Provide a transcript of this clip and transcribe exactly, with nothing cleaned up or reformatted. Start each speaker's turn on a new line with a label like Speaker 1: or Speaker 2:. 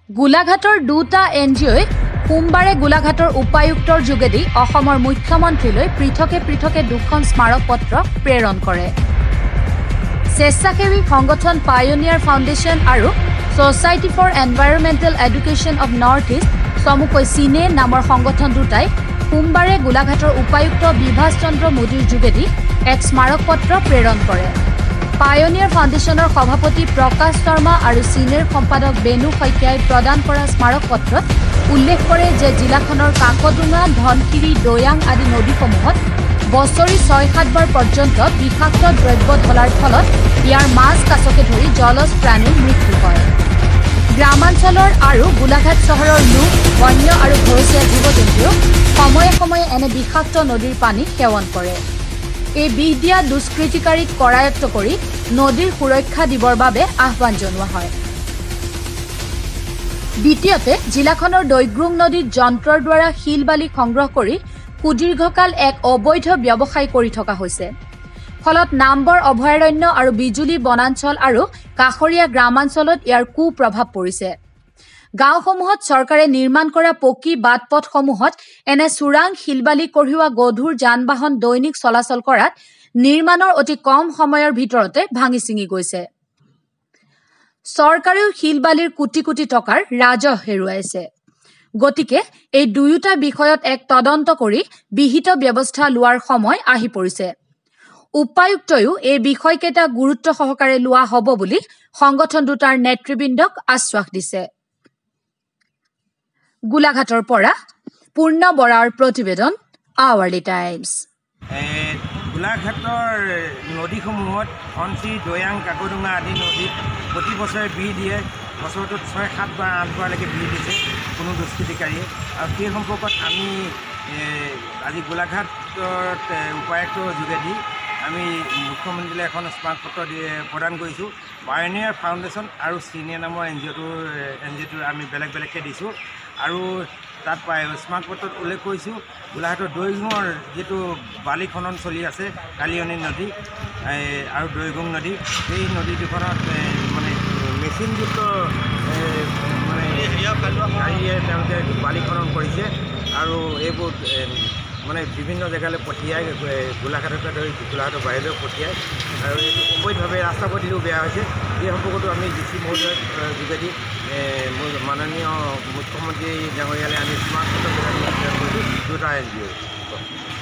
Speaker 1: গোলাঘাটৰ দুটা N G অ'ই সোমবাৰে গোলাঘাটৰ উপায়ুক্তৰ যোগেদি অসমৰ মুখ্যমন্ত্ৰীলৈ পৃথকে পৃথকে দুখন স্মাৰক পত্ৰ প্ৰেৰণ কৰে। স্বেচ্ছাসেৱী সংগঠন পায়োনিয়াৰ ফাউণ্ডেশ্যন আৰু society for environmental education of north east চমুকৈ চিনে নামৰ সংগঠন দুটাই সোমবাৰে গোলাঘাটৰ উপায়ুক্ত বিভাস চন্দ্ৰ মোদীৰ যোগেদি এক স্মাৰক পত্ৰ প্ৰেৰণ কৰে। পায়োনিয়াৰ ফাউণ্ডেশ্যনৰ সভাপতি প্ৰকাশ শৰ্মা আৰু চিনেৰ সম্পাদক বেনু শইকীয়াই প্ৰদান কৰা স্মাৰক পত্ৰত উল্লেখ কৰে যে জিলাখনৰ কাকডোঙা, ধনশিৰি, দৈয়াং আদি নদীসমূহত বছৰি ছয় সাতবাৰ পৰ্যন্ত বিষাক্ত দ্ৰব্য ঢলাৰ ফলত ইয়াৰ মাছ কাছকে ধৰি জলজ প্ৰাণীৰ মৃত্যু হয়। গ্ৰামাঞ্চলৰ আৰু গোলাঘাট চহৰৰ লোক, বন্য আৰু ঘৰচীয়া জীৱ-জন্তুৱেও সময়ে সময়ে এনে বিষাক্ত নদীৰ পানী সেৱন কৰে। এই বিষ দিয়া দুষ্কৃতিকাৰীক কৰায়ত্ব কৰি নদীৰ সুৰক্ষা দিবৰ বাবে আহ্বান জনোৱা হয়। দ্বিতীয়তে জিলাখনৰ দৈগ্ৰুং নদীত যন্ত্ৰৰ দ্বাৰা শিল বালি সংগ্ৰহ কৰি সুদীৰ্ঘকাল এক অবৈধ ব্যৱসায় কৰি থকা হৈছে। ফলত নামবৰ অভয়াৰণ্য আৰু বিজুলী বনাঞ্চল আৰু কাষৰীয়া গ্ৰামাঞ্চলত ইয়াৰ কুপ্ৰভাৱ পৰিছে। গাঁওসমূহত চৰকাৰে নিৰ্মাণ কৰা পকী বাট পথসমূহত এনে চোৰাং শিলবালি কঢ়িওৱা গধুৰ যান বাহন দৈনিক চলাচল কৰাত নিৰ্মাণৰ অতি কম সময়ৰ ভিতৰতে ভাঙি ছিঙি গৈছে। চৰকাৰেও শিলবালিৰ কোটি কোটি টকাৰ ৰাজহ হেৰুৱাইছে। গতিকে এই দুয়োটা বিষয়ত এক তদন্ত কৰি বিহিত ব্যৱস্থা লোৱাৰ সময় আহি পৰিছে। উপায়ুক্তয়ো এই বিষয়কেইটা গুৰুত্ব সহকাৰে লোৱা হ'ব বুলি সংগঠন দুটাৰ নেতৃবৃন্দক আশ্বাস দিছে। গোলাঘাটৰ পৰা পূৰ্ণ বৰাৰ প্ৰতিবেদন, আৱাৰ্লি টাইমছ।
Speaker 2: গোলাঘাটৰ নদীসমূহত ধনশিৰি, দৈয়াং, কাকডোঙা আদি নদীত প্ৰতি বছৰে বিহ দিয়ে। বছৰটোত ছয় সাতবাৰ আঠবাৰলৈকে বিহ দিছে কোনো দুষ্কৃতিকাৰীয়ে। আৰু সেই সম্পৰ্কত আমি আজি গোলাঘাটত উপায়ুক্তৰ যোগেদি আমি মুখ্যমন্ত্ৰীলৈ এখন স্মাৰক পত্ৰ প্ৰদান কৰিছোঁ। পায়োনিয়াৰ ফাউণ্ডেশ্যন আৰু চিনে নামৰ এন জি অ'টোৰ এন জি অ'টোৰ আমি বেলেগ বেলেগকৈ দিছোঁ। আৰু তাত স্মাৰক পত্ৰত উল্লেখ কৰিছোঁ গোলাঘাটৰ দৈগুঙৰ যিটো বালি খনন চলি আছে, কালিয়নী নদী আৰু দৈগুং নদী, সেই নদী দুখনত মানে মেচিনযুক্ত মানে গাড়ীয়ে তেওঁলোকে বালি খনন কৰিছে আৰু এইবোৰ মানে বিভিন্ন জেগালৈ পঠিয়াই গোলাঘাটকে ধৰি গোলাঘাটৰ বাহিৰলৈ পঠিয়াই আৰু এইটো অবৈধভাৱে ৰাস্তা পদূলিও বেয়া হৈছে। এই সম্পৰ্কতো আমি ডি চি মহোদয়ৰ যোগেদি মাননীয় মুখ্যমন্ত্ৰী ডাঙৰীয়ালৈ আমি স্মাৰক পত্ৰ প্ৰদান কৰিছোঁ দুটা এন জি অ'।